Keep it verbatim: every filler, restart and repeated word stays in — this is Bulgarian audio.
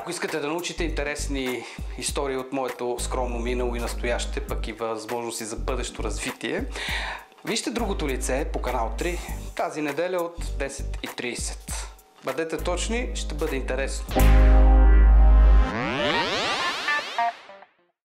Ако искате да научите интересни истории от моето скромно минало и настояще, пък и възможности за бъдещо развитие, вижте Другото лице по канал три тази неделя от десет и трийсет. Бъдете точни, ще бъде интересно.